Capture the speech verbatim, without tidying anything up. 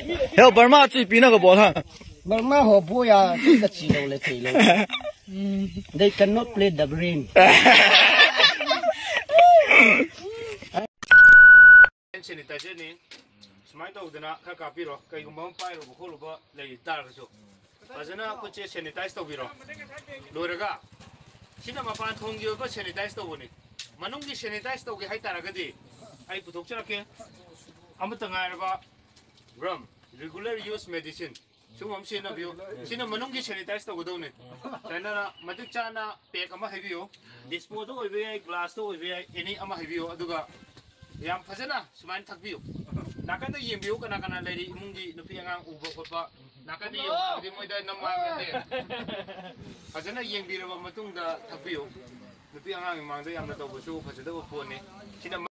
还有本马最比那个波他。 本马好波呀，这个气流来气流。嗯 ，They cannot play the brain。 现在在这里，什么都得拿，看卡比罗，看我们拍了不可了不来打个球。反正呢，我这现在在做比罗，罗那个，现在嘛办通邮个现在在做呢，嘛弄的现在在做个还打那个的，哎不同这那个，他们等下那个 rum regular use medicine。ซึ่งผมชินนะพี่ชินนะมันต้องกินเชนิดต่างๆก็ได้เนี่ยแต่นั่นนะมันต้องจานนะเป๊กอามาให้พี่ดิสโพสตัวไอ้พี่กลาสตัวไอ้พี่อันนี้อามาให้พี่ดูก็ยังพัฒนาสมัยทักพี่นักการที่ยิงพี่ก็นักการอะไรดีมุ่งดีนุพี่ยังอุบก็ปะนักการที่ยิงที่ไม่ได้น้ำมันเนี่ยพัฒนายิงพี่เราไม่ต้องได้ทักพี่นุพี่ยังมั่งได้ยังไม่ต้องไปสู้พัฒนาตัวพวกนี้ชิน